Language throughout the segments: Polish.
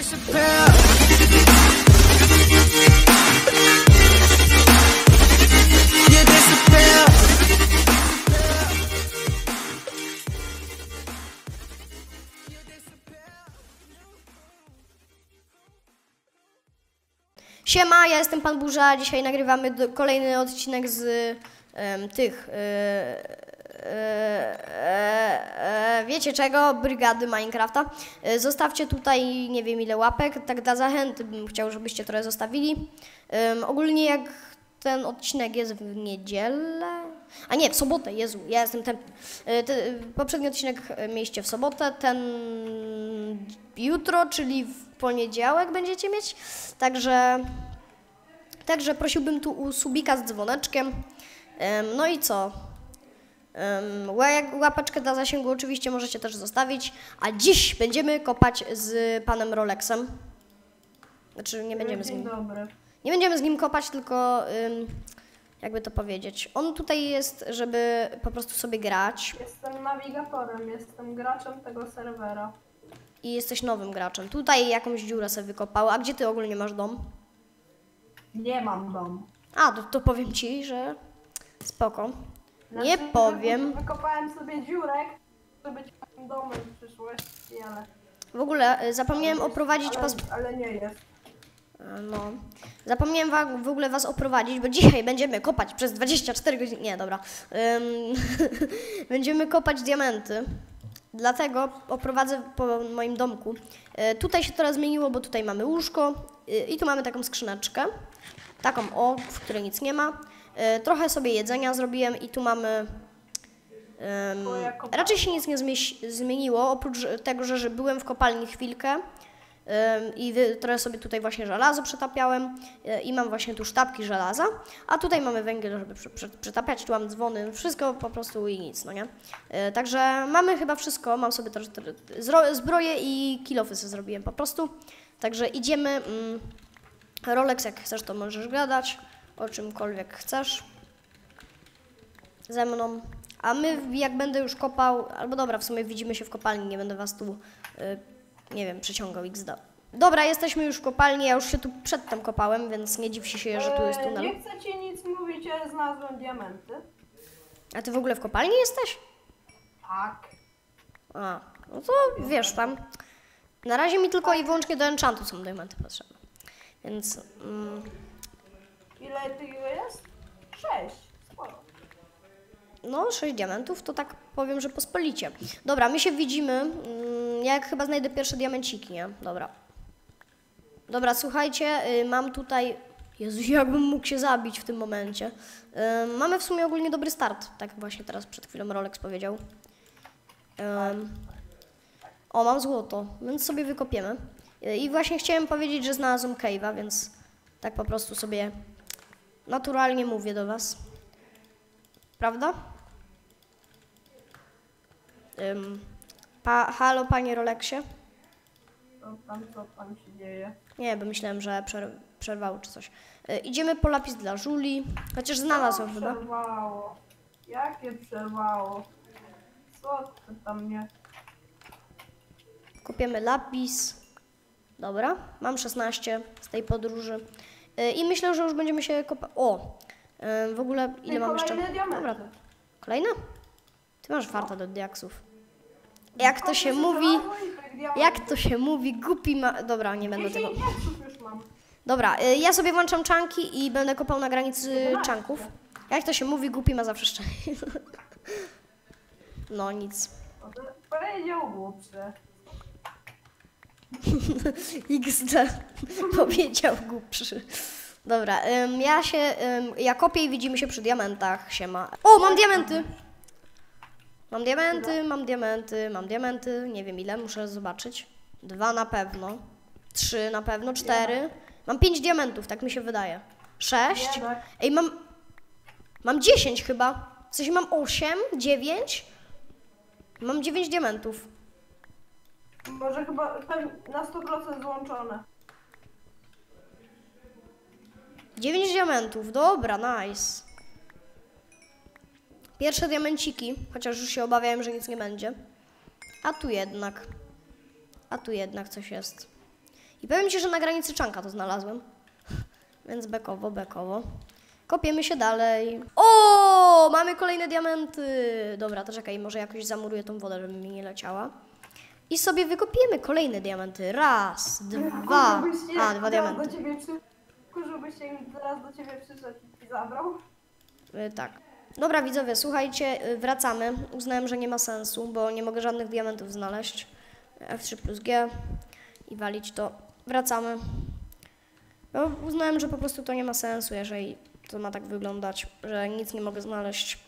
Siema, ja jestem Pan Burza, dzisiaj nagrywamy kolejny odcinek z wiecie czego? Brygady Minecrafta. Zostawcie tutaj nie wiem ile łapek, tak dla zachęty bym chciał, żebyście trochę zostawili. Ogólnie jak ten odcinek jest w niedzielę, a nie, w sobotę, Jezu, ja jestem poprzedni odcinek mieliście w sobotę, ten jutro, czyli w poniedziałek będziecie mieć, także prosiłbym tu u subika z dzwoneczkiem. No i co? Łapeczkę dla zasięgu oczywiście możecie też zostawić, a dziś będziemy kopać z panem Rolexem. Znaczy nie będziemy z nim. Dobry. Nie będziemy z nim kopać, tylko jakby to powiedzieć. On tutaj jest, żeby po prostu sobie grać. Jestem nawigatorem, jestem graczem tego serwera. I jesteś nowym graczem. Tutaj jakąś dziurę sobie wykopał. A gdzie ty ogólnie masz dom? Nie mam domu. A, to powiem ci, że spoko. Nie powiem. Wykopałem sobie dziurę, żeby być moim domem w przyszłości, ale... W ogóle zapomniałem oprowadzić was... Ale nie jest. No. Zapomniałem w ogóle was oprowadzić, bo dzisiaj będziemy kopać przez 24 godziny. Nie, dobra. Będziemy kopać diamenty. Dlatego oprowadzę po moim domku. Tutaj się teraz zmieniło, bo tutaj mamy łóżko i tu mamy taką skrzyneczkę. Taką w której nic nie ma. Trochę sobie jedzenia zrobiłem i tu mamy... raczej się nic nie zmieniło, oprócz tego, że byłem w kopalni chwilkę i trochę sobie tutaj właśnie żelazo przetapiałem i mam właśnie tu sztabki żelaza, a tutaj mamy węgiel, żeby przetapiać, tu mam dzwony, wszystko po prostu i nic, no nie? Także mamy chyba wszystko, mam sobie też zbroję i kilofy sobie zrobiłem po prostu, także idziemy. Rolex, jak chcesz, to możesz gadać o czymkolwiek chcesz ze mną. A my, jak będę już kopał, albo dobra, w sumie widzimy się w kopalni, nie będę was tu, nie wiem, przeciągał XD. Dobra, jesteśmy już w kopalni, ja już się tu przedtem kopałem, więc nie dziw się, że tu jest tunel. Nie chcę ci nic mówić, ale znalazłem diamenty. A ty w ogóle w kopalni jesteś? Tak. A, no to wiesz tam. Na razie mi tylko i wyłącznie do enchantu są diamenty potrzebne. Więc... Ile tego jest? 6. Sporo. No, 6 diamentów, to tak powiem, że pospolicie. Dobra, my się widzimy. Jak chyba znajdę pierwsze diamenciki, nie? Dobra. Dobra, słuchajcie, mam tutaj... Jezu, jakbym mógł się zabić w tym momencie. Mamy w sumie ogólnie dobry start. Tak właśnie teraz przed chwilą Rolex powiedział. O, mam złoto, więc sobie wykopiemy. I właśnie chciałem powiedzieć, że znalazłem cave'a, więc tak po prostu sobie naturalnie mówię do was. Prawda? Halo, panie Rolexie? Co tam się dzieje? Nie, bo myślałem, że przerwało czy coś. Idziemy po lapis dla Żuli, chociaż znalazłem chyba. Przerwało. Jakie przerwało? Co ty tam nie... Kupiemy lapis. Dobra, mam 16 z tej podróży. I myślę, że już będziemy się kopać. O! W ogóle ile mam jeszcze? Dobra. Kolejne? Ty masz farta do diaksów. Jak to się mówi, głupi ma... Dobra, nie będę tego... Dobra, ja sobie włączam czanki i będę kopał na granicy czanków. Jak to się mówi, głupi ma zawsze szczęście. No nic. Powiedział głupszy. XD powiedział głupszy. Dobra, ja kopię i widzimy się przy diamentach, siema. O, mam diamenty! Mam diamenty, nie wiem ile, muszę zobaczyć. 2 na pewno, 3 na pewno, 4. Mam 5 diamentów, tak mi się wydaje. 6. Ej, mam 10 chyba. W sensie mam 8, 9. Mam 9 diamentów. Może chyba na 100% złączone. 9 diamentów, dobra, nice. Pierwsze diamenciki, chociaż już się obawiałem, że nic nie będzie. A tu jednak coś jest. I powiem ci, że na granicy czanka to znalazłem. Więc bekowo. Kopiemy się dalej. O, mamy kolejne diamenty. Dobra, to czekaj, może jakoś zamuruję tą wodę, żeby mi nie leciała. I sobie wykopiemy kolejne diamenty. Raz, dwa. A, dwa diamenty. Żebyś się zaraz do ciebie przyszedł i zabrał. Tak. Dobra, widzowie, słuchajcie, wracamy. Uznałem, że nie ma sensu, bo nie mogę żadnych diamentów znaleźć. F3+G i walić to. Wracamy. Bo uznałem, że po prostu to nie ma sensu, jeżeli to ma tak wyglądać, że nic nie mogę znaleźć.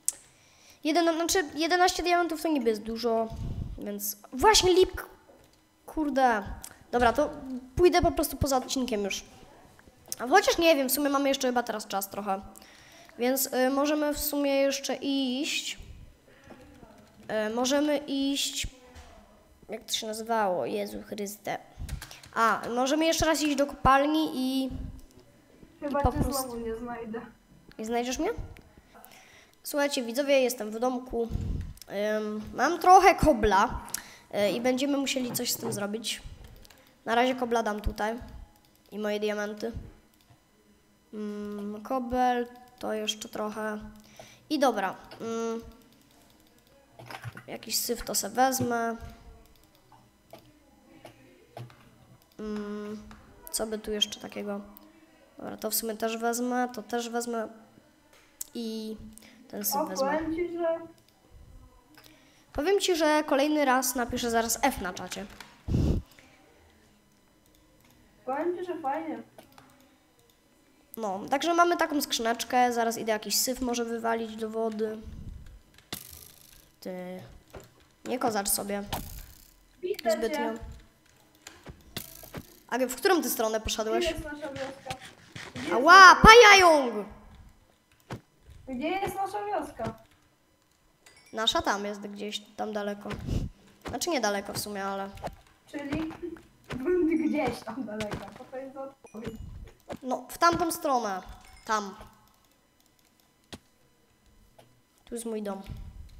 11 diamentów to niby jest dużo, więc... Właśnie lipk... Kurde. Dobra, to pójdę po prostu poza odcinkiem już. A chociaż nie wiem, w sumie mamy jeszcze chyba teraz czas trochę. Więc możemy w sumie jeszcze iść. Możemy iść... Jak to się nazywało? Jezu Chryste. A, możemy jeszcze raz iść do kopalni i... Chyba po cię prostu... znowu nie znajdę. Nie znajdziesz mnie? Słuchajcie, widzowie, jestem w domku. Mam trochę kobla i będziemy musieli coś z tym zrobić. Na razie kobla dam tutaj i moje diamenty. Kobel, to jeszcze trochę. I dobra. Jakiś syf to se wezmę. Co by tu jeszcze takiego? Dobra, to w sumie też wezmę, to też wezmę i ten syf wezmę. Powiem ci, że kolejny raz napiszę zaraz F na czacie. Powiem ci, że fajnie. No, także mamy taką skrzyneczkę, zaraz idę jakiś syf może wywalić do wody. Ty, nie kozacz sobie Widzę zbytnio. cię. A w którą ty stronę Gdzie poszedłeś? jest nasza wioska? Gdzie Ała, jest nasza pajająg! wioska? Gdzie jest nasza wioska? Nasza tam jest gdzieś, tam daleko. Znaczy niedaleko w sumie, ale... Czyli gdzieś tam daleko. To jest odpowiedź. No, w tamtą stronę. Tam. Tu jest mój dom.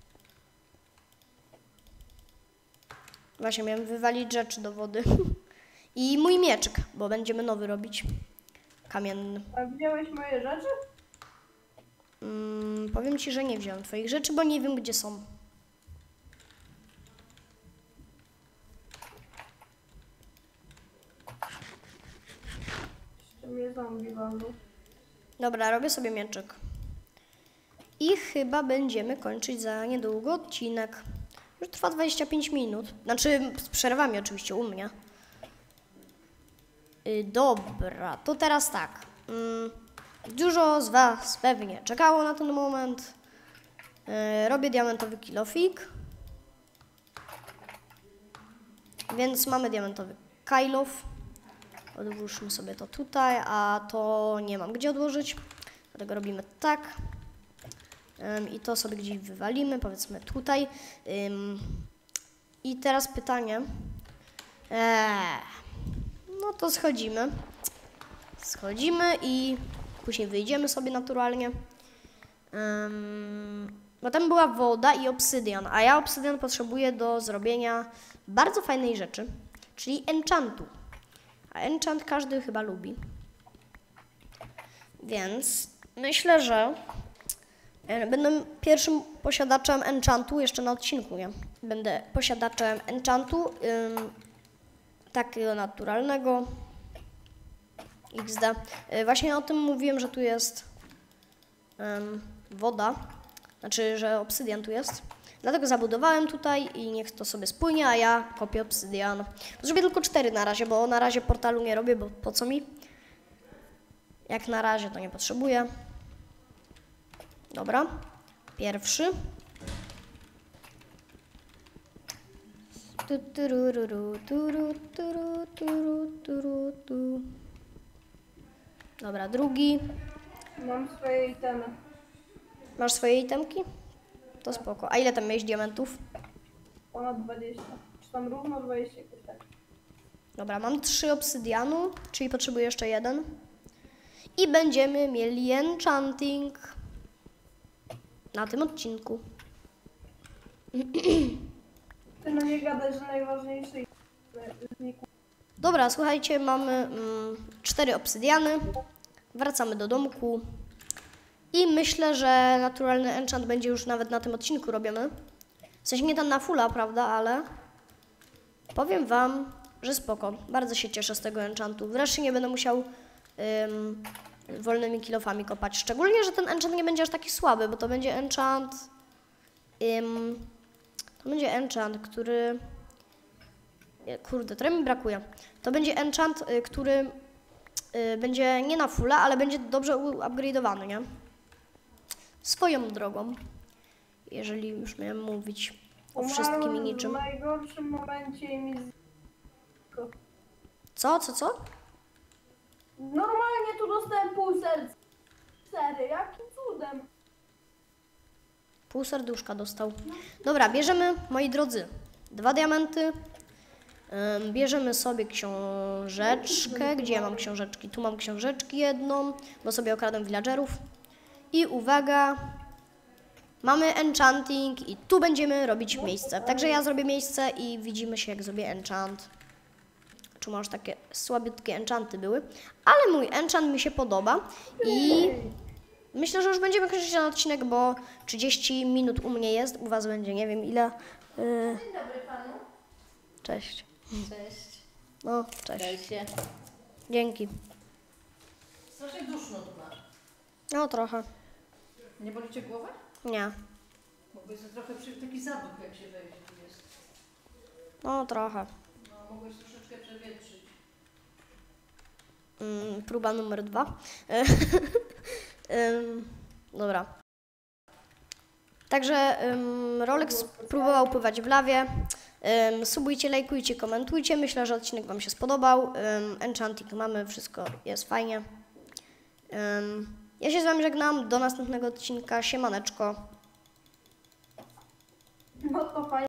Właśnie miałem wywalić rzeczy do wody. I mój mieczyk, bo będziemy nowy robić. Kamienny. A wziąłeś moje rzeczy? Powiem ci, że nie wziąłem twoich rzeczy, bo nie wiem, gdzie są. Jeszcze mnie zombie walnął. Dobra, robię sobie mieczyk. I chyba będziemy kończyć za niedługo odcinek. Już trwa 25 minut. Znaczy z przerwami oczywiście u mnie. Dobra, to teraz tak. Dużo z was pewnie czekało na ten moment. Robię diamentowy kilofik. Więc mamy diamentowy kilof. Odłóżmy sobie to tutaj, a to nie mam gdzie odłożyć. Dlatego robimy tak. I to sobie gdzieś wywalimy, powiedzmy tutaj. I teraz pytanie. No to schodzimy. Schodzimy i później wyjdziemy sobie naturalnie. Bo tam była woda i obsydian, a ja obsydian potrzebuję do zrobienia bardzo fajnej rzeczy, czyli enchantu. A enchant każdy chyba lubi. Więc myślę, że będę pierwszym posiadaczem enchantu jeszcze na odcinku, nie? Będę posiadaczem enchantu takiego naturalnego. XD. Właśnie o tym mówiłem, że tu jest woda. Znaczy, że obsydian tu jest. Dlatego zabudowałem tutaj i niech to sobie spłynie, a ja kopię obsydian. Zrobię tylko 4 na razie, bo na razie portalu nie robię, bo po co mi? Jak na razie to nie potrzebuję. Dobra. Pierwszy. Dobra, drugi. Mam swoje itemy. Masz swoje itemki? To spoko. A ile tam miałeś diamentów? Ponad 20. Czy tam równo 20 jakoś tak. Dobra, mam 3 obsydianu, czyli potrzebuję jeszcze 1. I będziemy mieli enchanting na tym odcinku. Ty no nie gadaj, że najważniejszy znikł. Dobra, słuchajcie, mamy 4 obsydiany. Wracamy do domku. I myślę, że naturalny enchant będzie już nawet na tym odcinku robiony. W sensie nie ten na fulla, prawda, ale powiem wam, że spoko. Bardzo się cieszę z tego enchantu. Wreszcie nie będę musiał wolnymi kilofami kopać. Szczególnie, że ten enchant nie będzie aż taki słaby, bo to będzie enchant... to będzie enchant, który... Kurde, trochę mi brakuje. To będzie enchant, który będzie nie na fulla, ale będzie dobrze upgrade'owany, nie? Swoją drogą. Jeżeli już miałem mówić o wszystkim i niczym. W najgorszym momencie i mi Co? Normalnie tu dostałem pół serca. Sery, jakim cudem? Pół serduszka dostał. Dobra, bierzemy, moi drodzy, 2 diamenty. Bierzemy sobie książeczkę. Gdzie ja mam książeczki? Tu mam książeczki jedną, bo sobie okradłem villagerów. I uwaga, mamy enchanting i tu będziemy robić miejsce. Także ja zrobię miejsce i widzimy się, jak zrobię enchant. Czy może takie słabiutkie enchanty były. Ale mój enchant mi się podoba i myślę, że już będziemy kończyć ten odcinek, bo 30 minut u mnie jest, u was będzie nie wiem ile. Dzień dobry panu. Cześć. Cześć. No, cześć. Daj się. Dzięki. Strasznie duszno tu masz. No trochę. Nie boli cię głowa? Nie. Mogłeś sobie trochę taki zaduch, jak się wejdzie tu jest. No trochę. No, mogłeś troszeczkę przewietrzyć. Próba numer 2. Dobra. Także Rolex próbował pływać w lawie. Subujcie, lajkujcie, komentujcie. Myślę, że odcinek wam się spodobał. Enchanting mamy, wszystko jest fajnie. Ja się z wami żegnam. Do następnego odcinka. Siemaneczko. No to fajnie.